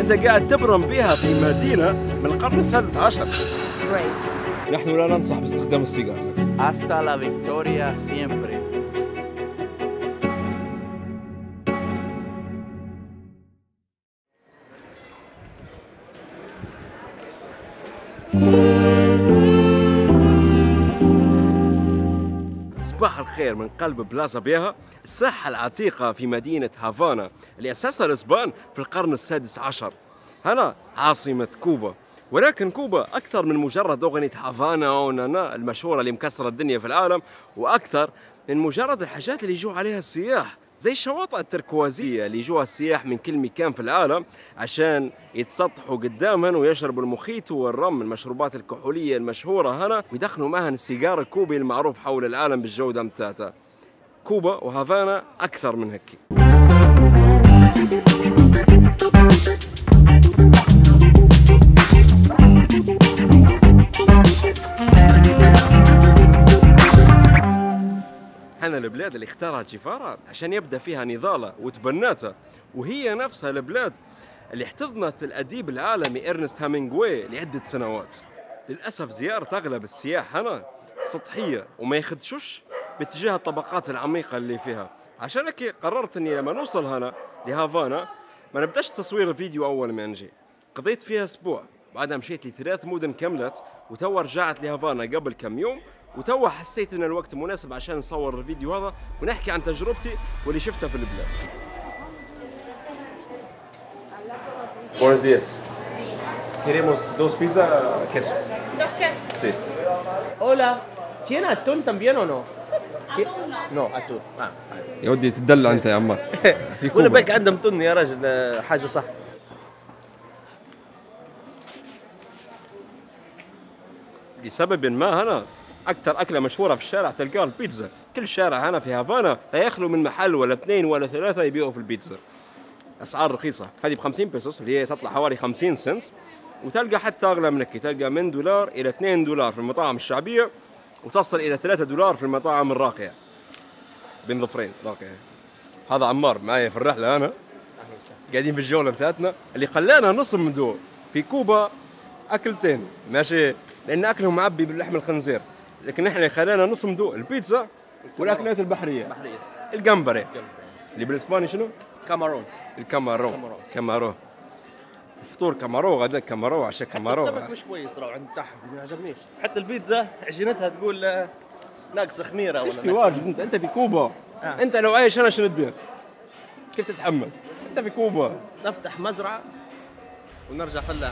أنت قاعد تبرم بها في مدينة من القرن السادس عشر. نحن لا ننصح باستخدام السيجار. Hasta la victoria siempre. صباح الخير من قلب بلازا بيها، الساحة العتيقة في مدينة هافانا اللي أسسها الإسبان في القرن السادس عشر. هنا عاصمة كوبا، ولكن كوبا أكثر من مجرد أغنية هافانا ونانا المشهورة اللي مكسرة الدنيا في العالم، وأكثر من مجرد الحاجات اللي يجوا عليها السياح، زي الشواطئ التركوازية اللي يجوها السياح من كل مكان في العالم عشان يتسطحوا قدامهن ويشربوا المخيط والرم، المشروبات الكحولية المشهورة هنا، ويدخنوا معها السيجار الكوبي المعروف حول العالم بالجودة متاعته. كوبا وهافانا أكثر من هيك. هنا البلاد اللي اختارها تشيفارا عشان يبدأ فيها نضالة وتبناتها، وهي نفسها البلاد اللي احتضنت الأديب العالمي إرنست هامينغواي لعدة سنوات. للأسف زيارة أغلب السياح هنا سطحية وما يخدشوش باتجاه الطبقات العميقة اللي فيها، عشان هيك قررت اني لما نوصل هنا لهافانا ما نبداش تصوير الفيديو أول ما نجي. قضيت فيها أسبوع، بعدها مشيت لثلاث مدن كملت، وتوا رجعت لهافانا قبل كم يوم، وتوا حسيت ان الوقت مناسب عشان نصور الفيديو هذا ونحكي عن تجربتي واللي شفتها في البلاد. Buenos días. Queremos dos pizzas queso. Dos quesos. Sí. Hola, ¿tiene atún también o no? Atún no. No, atún. يا ودي تدلع انت يا عمار. ولا بالك عندهم تن يا راجل، حاجة صح. لسبب ما هنا أكثر أكلة مشهورة في الشارع تلقاها البيتزا. كل شارع هنا في هافانا لا يخلو من محل ولا اثنين ولا ثلاثة يبيعوا في البيتزا. أسعار رخيصة، هذه ب 50 بيسوس اللي هي تطلع حوالي 50 سنت، وتلقى حتى أغلى من هيك، تلقى من $1 إلى $2 في المطاعم الشعبية، وتصل إلى $3 في المطاعم الراقية. بين ظفرين راقية. هذا عمار معايا في الرحلة أنا. قاعدين في الجولة بتاعتنا اللي خلانا نصمدوا في كوبا أكلتين، ماشي؟ لأن أكلهم معبي باللحم الخنزير، لكن نحن اللي خلانا نصمدوا البيتزا والأكلات البحرية. الجمبري اللي بالإسباني شنو؟ كامارونز. الكامارو. كامارو. الفطور كامارو، غدا كامارو، عشاء كامارو. السمك مش كويس راهو عند تحت، ما عجبنيش. حتى البيتزا عجينتها تقول ناقصة خميرة ولا تشكي واجد. أنت في كوبا. أنت لو عايش هنا شنو تدير؟ كيف تتحمل؟ أنت في كوبا. نفتح مزرعة ونرجع فلاح.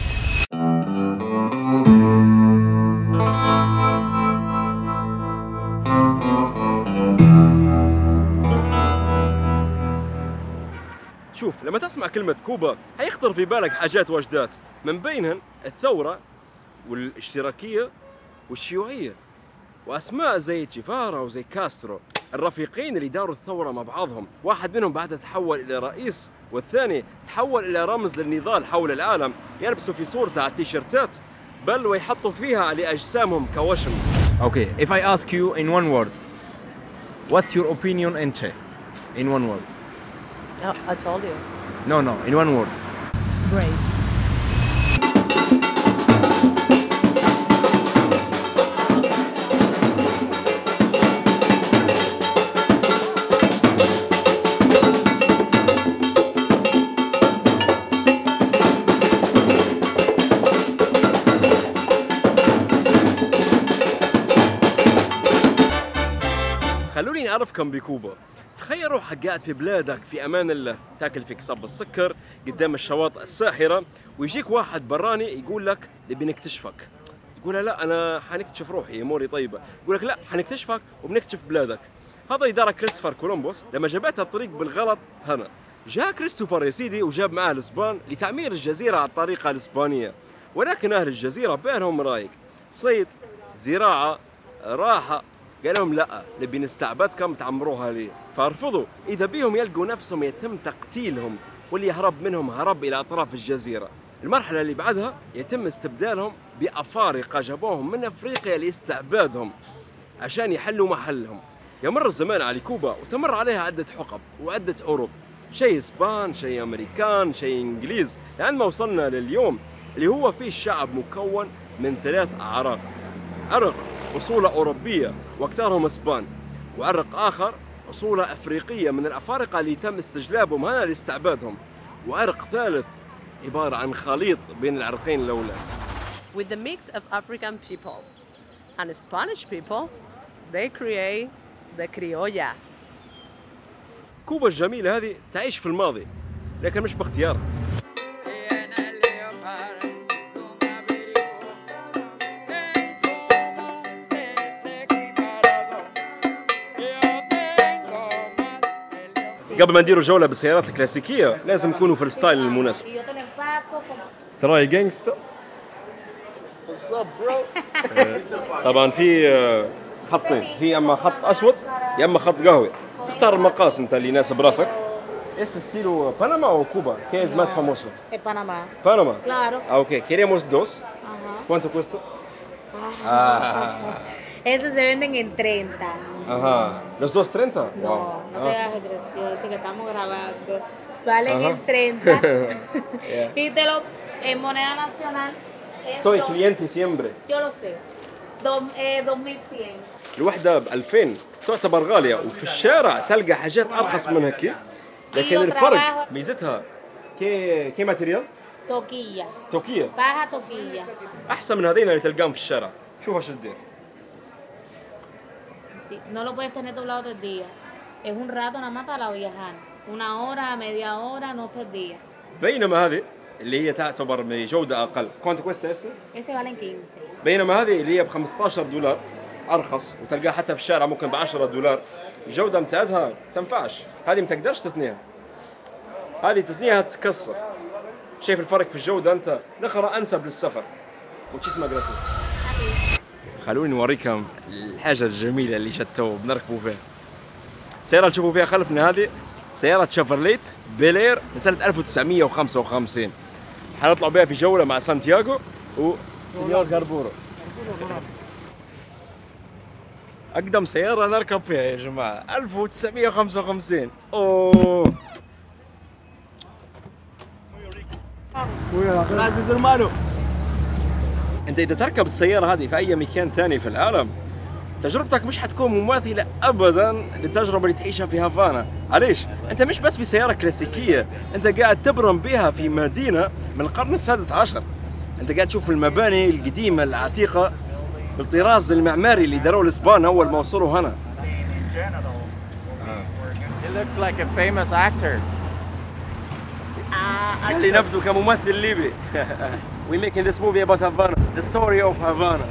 شوف، لما تسمع كلمة كوبا هيخطر في بالك حاجات واجدات، من بينهن الثورة والاشتراكية والشيوعية، وأسماء زي تشيفارا وزي كاسترو، الرفيقين اللي داروا الثورة مع بعضهم. واحد منهم بعدها تحول إلى رئيس، والثاني تحول إلى رمز للنضال حول العالم، يلبسوا في صورته على التيشيرتات، بل ويحطوا فيها لأجسامهم كوشم. Okay, if I ask you in one word, what's your opinion in Che? In one word. I told you. No, in one word. Brave. خلوني أعرفكم بكوبا. تخيل روحك قاعد في بلادك في امان الله، تاكل فيك صب السكر قدام الشواطئ الساحره، ويجيك واحد براني يقول لك نبي نكتشفك. تقول له لا انا حنكتشف روحي اموري طيبه، يقول لك لا حنكتشفك وبنكتشف بلادك. هذا يدار كريستوفر كولومبوس لما جابتها الطريق بالغلط هنا. جاء كريستوفر يا سيدي وجاب معاه الاسبان لتعمير الجزيره على الطريقه الاسبانيه، ولكن اهل الجزيره بالهم رايق، صيد، زراعه، راحه. قال لهم لا نبي نستعبدكم تعمروها لي، فارفضوا. اذا بيهم يلقوا نفسهم يتم تقتيلهم، واللي يهرب منهم هرب الى اطراف الجزيره. المرحله اللي بعدها يتم استبدالهم بافارقه جابوهم من افريقيا لاستعبادهم عشان يحلوا محلهم. يمر الزمان على كوبا وتمر عليها عده حقب وعده حروب، شيء اسبان، شيء امريكان، شيء انجليز، لعند ما وصلنا لليوم اللي هو فيه الشعب مكون من 3 اعراق. عرق اصوله اوروبيه واكثرهم اسبان، وعرق اخر اصوله افريقيه من الافارقه اللي تم استجلابهم هنا لاستعبادهم، وعرق ثالث عباره عن خليط بين العرقين الاولاد. With the mix of African people and Spanish people, they create the criolla. كوبا الجميلة هذه تعيش في الماضي لكن مش باختيارها. قبل ما نديروا جولة بالسيارات الكلاسيكية لازم نكونوا في الستايل المناسب. تراي جانجستا. طبعا في خطين، في يا اما خط اسود يا اما خط قهوي، تختار المقاس انت اللي يناسب راسك. Este estilo Panamá o Cuba? ¿Qué es más famoso? Panamá. Panamá. Claro. Ah, ok. Queríamos 2. Ajá. ¿Cuánto cuesta? Esos se venden en 30. Ajá. ¿Los dos 30? No, Wow. no te hagas gracioso que estamos grabando. Valen en 30. Y te lo en moneda nacional. Estoy cliente siempre. Yo lo sé. 2100. الوحدة ب 2000 تعتبر غالية، وفي الشارع تلقى حاجات أرخص من هيك، لكن الفرق ميزتها كي ماتيريال؟ Toquilla. توكية. Baja toquilla. أحسن من هذين اللي تلقاهم في الشارع. شوف ايش الدير. Sí, no lo puedes tener doblado todo el día. Es un rato nada más para viajar. Una hora, media hora, no 3 días. بينما هذه اللي هي تعتبر بجودة أقل. كوانتو كويستا هسه؟ Ese valen 15. بينما هذه اللي هي ب 15 دولار ارخص، وتلقاها حتى في الشارع ممكن ب 10 دولار. الجوده متاعتها تنفعش، هذه ما تقدرش تثنيها، هذه تثنيها تكسر. شايف الفرق في الجوده انت؟ الاخرى انسب للسفر. وتشيسما جراسيس. خلوني نوريكم الحاجه الجميله اللي شتو بنركبوا فيها. السياره اللي تشوفوا فيها خلفنا هذه سياره شيفرليت بيلير من سنه 1955. حنطلع بها في جوله مع سانتياغو وسينيور غاربورو. أقدم سيارة نركب فيها يا جماعة 1955. أوه أنت إذا تركب السيارة هذه في أي مكان ثاني في العالم تجربتك مش حتكون مماثلة أبداً للتجربة اللي تعيشها في هافانا. علاش؟ أنت مش بس في سيارة كلاسيكية، أنت قاعد تبرم بها في مدينة من القرن السادس عشر. أنت قاعد تشوف المباني القديمة العتيقة بالطراز المعماري اللي داروه الاسبان اول ما وصلوا هنا. He looks like a famous actor. قال لي نبدو كممثل ليبي. We making this movie about Havana, the story of Havana.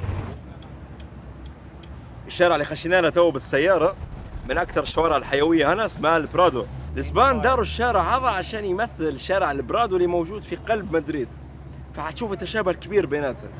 الشارع اللي خشينا له تو بالسيارة من أكثر الشوارع الحيوية هنا اسمها البرادو. الاسبان داروا الشارع هذا عشان يمثل شارع البرادو اللي موجود في قلب مدريد، فحتشوف التشابه الكبير بيناتهم.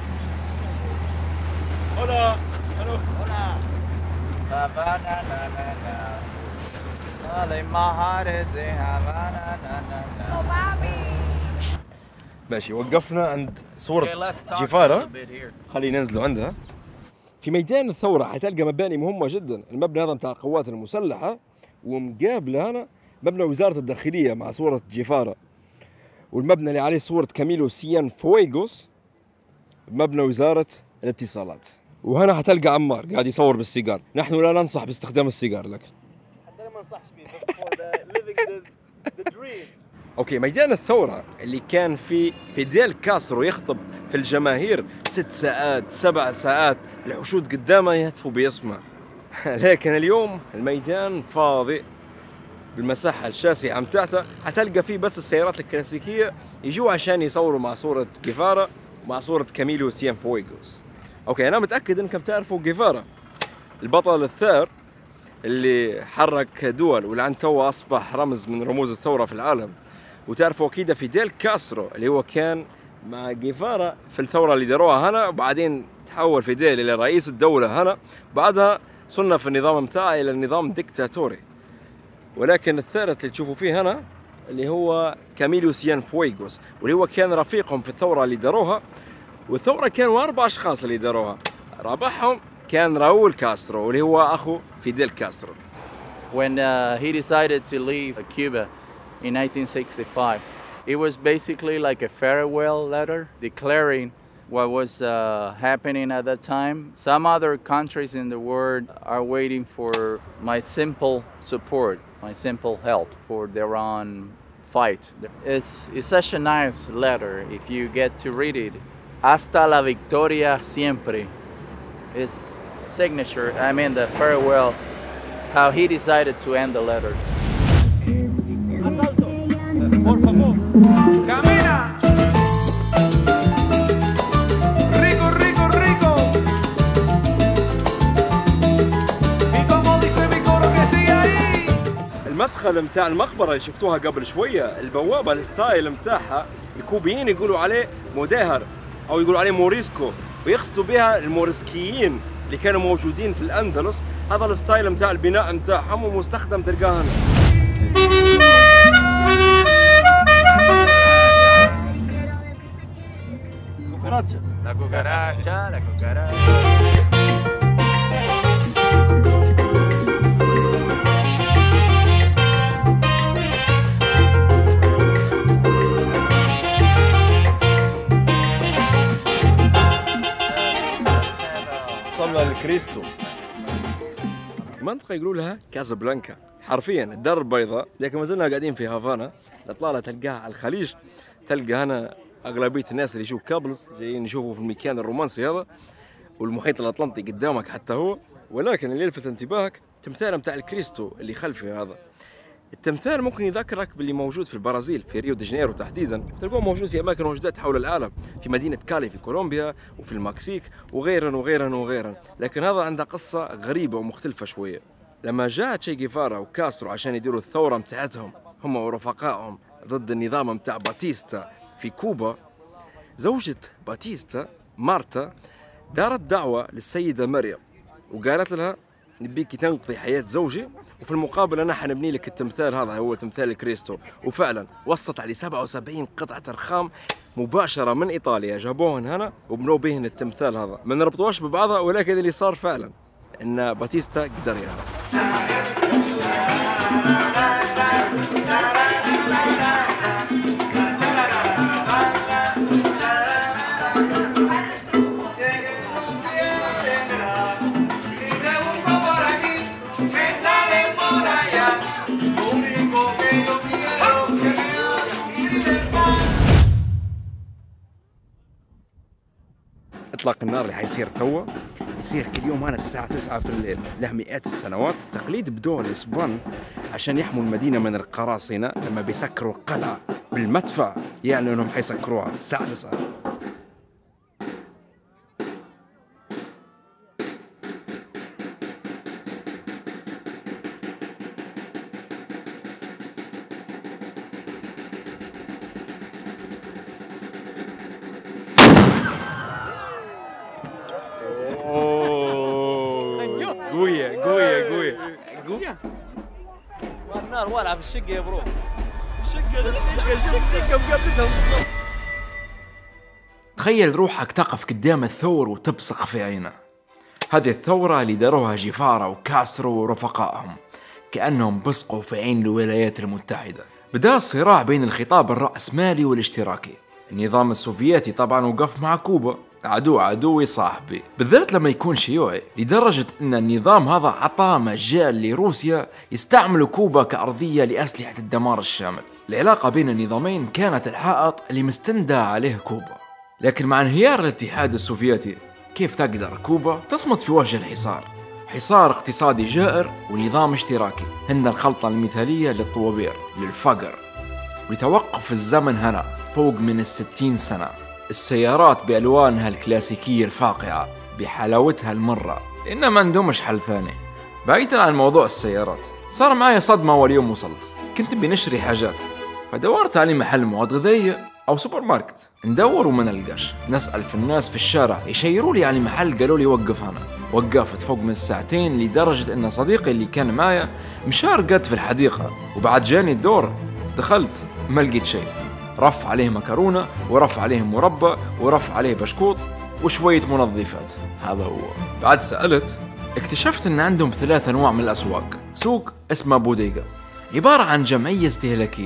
Hola. Hello. Hola. Havana, na na na. Vale, my heart is in Havana, na na na. ماشي، وقفنا عند صورة Okay, let's talk a جيفارا. little bit here. خلينا ننزلوا عندها. في ميدان الثورة حتلقى مباني مهمة جدا، المبنى هذا بتاع القوات المسلحة، ومقابله هنا مبنى وزارة الداخلية مع صورة جيفارا، والمبنى اللي عليه صورة كاميلو سيان فويغوس مبنى وزارة الاتصالات. وهنا حتلقى عمار قاعد يصور بالسيجار. نحن لا ننصح باستخدام السيجار لكن حتى ما انصحش فيه بس for the living the dream. اوكي، ميدان الثورة اللي كان في فيديل كاسترو يخطب في الجماهير 6 ساعات 7 ساعات، الحشود قدامه يهتفوا باسمه. لكن اليوم الميدان فاضي بالمساحة الشاسعة متاعته، حتلقى فيه بس السيارات الكلاسيكية يجوا عشان يصوروا مع صورة جيفارا ومع صورة كاميلو سيان فويغوس. اوكي، انا متأكد انكم تعرفوا جيفارا، البطل الثار اللي حرك دول ولعن تو اصبح رمز من رموز الثورة في العالم. وتعرفوا اكيد فيديل كاسترو اللي هو كان مع جيفارا في الثورة اللي داروها هنا، وبعدين تحول فيديل الى رئيس الدولة هنا، بعدها صنف النظام متاعه الى النظام ديكتاتوري. ولكن الثالث اللي تشوفوا فيه هنا اللي هو كاميلو سيان فويغوس، واللي هو كان رفيقهم في الثورة اللي داروها. والثورة كانوا 4 أشخاص اللي داروها، رابعهم كان راؤول كاسترو واللي هو أخو فيديل كاسترو. When he decided to leave Cuba, in 1965. It was basically like a farewell letter declaring what was happening at that time. Some other countries in the world are waiting for my simple support, my simple help for their own fight. It's such a nice letter if you get to read it. Hasta la victoria siempre. His signature, I mean the farewell, how he decided to end the letter. Por favor. Camina. Rico, rico, rico. Y como dice mi coro que sigue ahí. المدخل متاع المقبرة اللي شفتوها قبل شوية، البوابة الستايل متاعها الكوبيين يقولوا عليه موديهر أو يقولوا عليه موريسكو، ويقصدوا بها الموريسكيين اللي كانوا موجودين في الأندلس. هذا الستايل متاع البناء متاعهم ومستخدم تلقاه هنا. La cucaracha, la cucaracha. وصلنا لكريستو. المنطقة يقولوا لها كازابلانكا، حرفيا الدار البيضاء، لكن ما زلنا قاعدين في هافانا. الإطلالة تلقاها على الخليج، تلقى هنا أغلبية الناس اللي يشوفوا كابلز جايين يشوفوا في المكان الرومانسي هذا، والمحيط الأطلنطي قدامك حتى هو. ولكن اللي يلفت انتباهك تمثال متاع الكريستو اللي خلفي هذا. التمثال ممكن يذكرك باللي موجود في البرازيل في ريو دي جانيرو تحديدا، تلقوه موجود في اماكن وجدات حول العالم، في مدينه كالي في كولومبيا وفي المكسيك وغيرا وغيرا وغيرا. لكن هذا عنده قصه غريبه ومختلفه شويه. لما جاء تشي جيفارا وكاسترو عشان يديروا الثوره متاعتهم هم ورفقائهم ضد النظام متاع باتيستا في كوبا، زوجة باتيستا مارتا دارت دعوه للسيده مريم وقالت لها نبيكي تنقذي حياة زوجي، وفي المقابل أنا حنبني لك التمثال هذا، هو تمثال الكريستو. وفعلا وصلت عليه 77 قطعة رخام مباشرة من إيطاليا، جابوهن هنا وبنوا بهن التمثال هذا. ما نربطوش ببعضها، ولكن اللي صار فعلا إن باتيستا قدر يهرب. إطلاق النار اللي حيصير توا يصير كل يوم هنا الساعة 9 في الليل، له مئات السنوات. تقليد بدوه الإسبان عشان يحموا المدينة من القراصنة. لما بيسكروا القلعة بالمدفع يعني أنهم حيسكروها الساعة 9. قوية والنار والعة في الشقة يا برو. تخيل روحك تقف قدام الثور وتبصق في عينه. هذه الثورة اللي داروها جيفارا وكاسترو ورفقائهم، كأنهم بصقوا في عين الولايات المتحدة. بدأ الصراع بين الخطاب الرأسمالي والاشتراكي. النظام السوفيتي طبعا وقف مع كوبا، عدوي صاحبي، بالذات لما يكون شيوعي، لدرجة أن النظام هذا عطى مجال لروسيا يستعملوا كوبا كأرضية لأسلحة الدمار الشامل. العلاقة بين النظامين كانت الحائط اللي مستندى عليه كوبا. لكن مع انهيار الاتحاد السوفيتي كيف تقدر كوبا تصمد في وجه الحصار؟ حصار اقتصادي جائر ونظام اشتراكي هن الخلطة المثالية للطوابير، للفقر، ولتوقف الزمن هنا فوق من 60 سنة. السيارات بألوانها الكلاسيكية الفاقعة، بحلاوتها المرة، لأن ما عندهمش حل ثاني. بعيدا عن موضوع السيارات، صار معي صدمة أول يوم وصلت. كنت بنشتري حاجات، فدورت على محل مواد غذائية أو سوبر ماركت. ندور وما نلقاش. نسأل في الناس في الشارع، يشيروا لي على محل، قالوا لي وقف هنا. وقفت فوق من ساعتين، لدرجة أن صديقي اللي كان معايا مشارقت في الحديقة، وبعد جاني الدور دخلت ما لقيت شيء. رف عليه مكرونة، ورف عليه مربى، ورف عليه بشكوط، وشوية منظفات. هذا هو. بعد سألت، اكتشفت أن عندهم 3 أنواع من الأسواق. سوق اسمه بوديغا، عبارة عن جمعية استهلاكية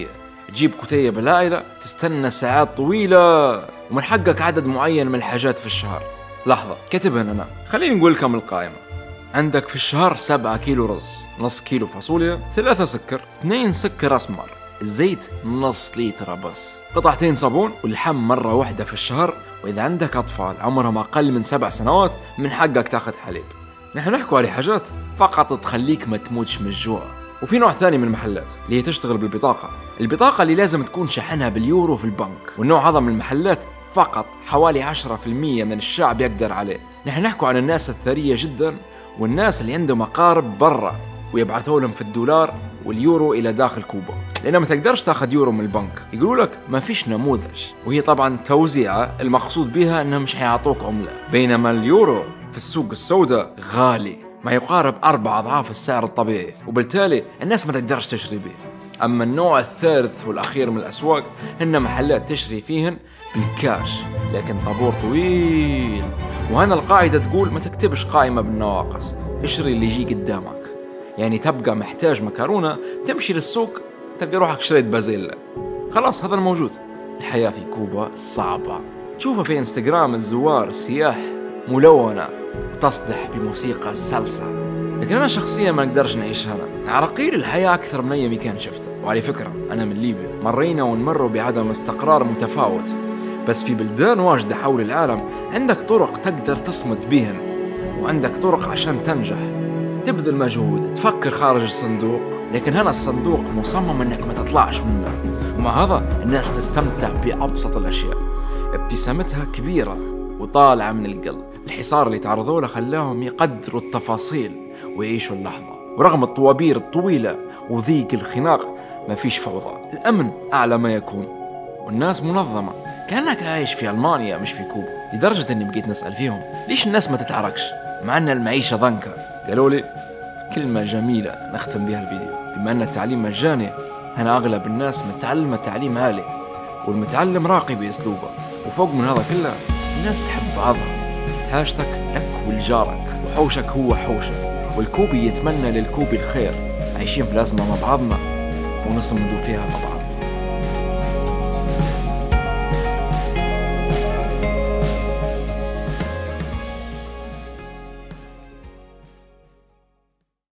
تجيب كتيب العائلة، تستنى ساعات طويلة، ومن حقك عدد معين من الحاجات في الشهر. لحظة، كتبهن أنا. خليني نقول لكم القائمة. عندك في الشهر 7 كيلو رز، نص كيلو فاصوليا، 3 سكر، 2 سكر أسمر، الزيت نص لتر بس، قطعتين صابون، واللحم مرة واحدة في الشهر. وإذا عندك أطفال عمرهم أقل من 7 سنوات من حقك تاخذ حليب. نحن نحكوا على حاجات فقط تخليك ما تموتش من الجوع. وفي نوع ثاني من المحلات اللي هي تشتغل بالبطاقة، البطاقة اللي لازم تكون شحنها باليورو في البنك، والنوع هذا من المحلات فقط حوالي 10% من الشعب يقدر عليه. نحن نحكوا عن الناس الثرية جدا والناس اللي عندهم أقارب برا ويبعثوا لهم في الدولار واليورو إلى داخل كوبا، لأنه ما تقدرش تاخذ يورو من البنك. يقولوا لك ما فيش نموذج، وهي طبعا توزيعة المقصود بها أنهم مش حيعطوك عملة، بينما اليورو في السوق السوداء غالي، ما يقارب 4 أضعاف السعر الطبيعي، وبالتالي الناس ما تقدرش تشتري به. أما النوع الثالث والأخير من الأسواق هن محلات تشتري فيهن بالكاش، لكن طابور طويل. وهنا القاعدة تقول ما تكتبش قائمة بالنواقص، اشتري اللي يجي قدامك. يعني تبقى محتاج مكرونة، تمشي للسوق تلقى روحك شريت بازيلا، خلاص هذا الموجود. الحياة في كوبا صعبة، تشوفها في انستغرام الزوار السياح ملونة وتصدح بموسيقى السلسة، لكن أنا شخصيا ما أقدرش نعيش هنا. عراقيل الحياة أكثر من أي مكان شفته. وعلى فكرة أنا من ليبيا، مرينا ونمر بعدم استقرار متفاوت، بس في بلدان واجدة حول العالم عندك طرق تقدر تصمد بهن، وعندك طرق عشان تنجح، تبذل مجهود، تفكر خارج الصندوق. لكن هنا الصندوق مصمم أنك ما تطلعش منه، ومع هذا الناس تستمتع بأبسط الأشياء. ابتسامتها كبيرة وطالعة من القلب. الحصار اللي تعرضوا له خلاهم يقدروا التفاصيل ويعيشوا اللحظة، ورغم الطوابير الطويلة وضيق الخناق ما فيش فوضى، الأمن أعلى ما يكون، والناس منظمة كأنك عايش في ألمانيا مش في كوبا. لدرجة أني بقيت نسأل فيهم ليش الناس ما تتحركش مع أن المعيشة ضنكة. قالوا لي كلمة جميلة نختم بها الفيديو، بما أن التعليم مجاني هنا أغلب الناس متعلمة تعليم عالي، والمتعلم راقي بأسلوبه، وفوق من هذا كله الناس تحب بعضها. حاجتك لك ولجارك، وحوشك هو حوشك، والكوبي يتمنى للكوبي الخير. عايشين في الأزمة مع بعضنا ونصمدوا فيها مع بعض.